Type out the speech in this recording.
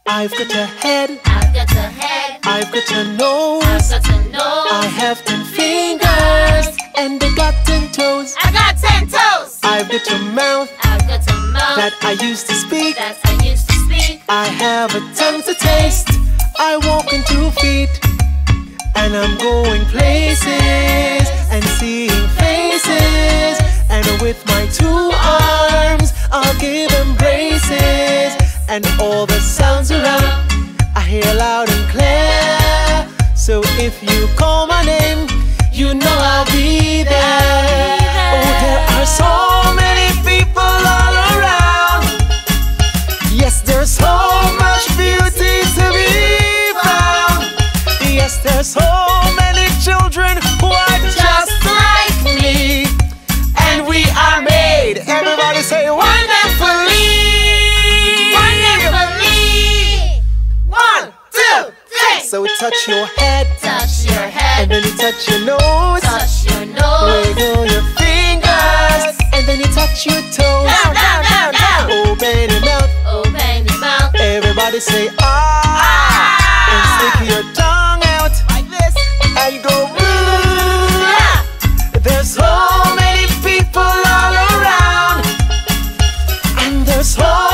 I've got a head, I've got a head, I've got a nose, I've got a nose, I have 10 fingers, and I got 10 toes. I got 10 toes, I've got a mouth I've got a mouth that I used to speak, that I used to speak. I have a tongue to taste, I walk on 2 feet, and I'm going places and seeing faces. And with my 2 arms, I'll give them braces. And all the sounds around, I hear loud and clear. So if you call my name, you know I'll be there. Oh, there are so many people all around. Yes, there's so much beauty to be found. Yes, there's so many children who are just like me. And we are made, everybody say, wonderfully. Wonderfully. 1, 2, 3. So touch your head, Touch your and head, then you touch your nose, touch your nose, wiggle your fingers, and then you touch your toes. down, down, down, down. Open your mouth, Open your mouth, everybody say ah, and stick your tongue out like this, and go boo. There's so many people all around, and there's so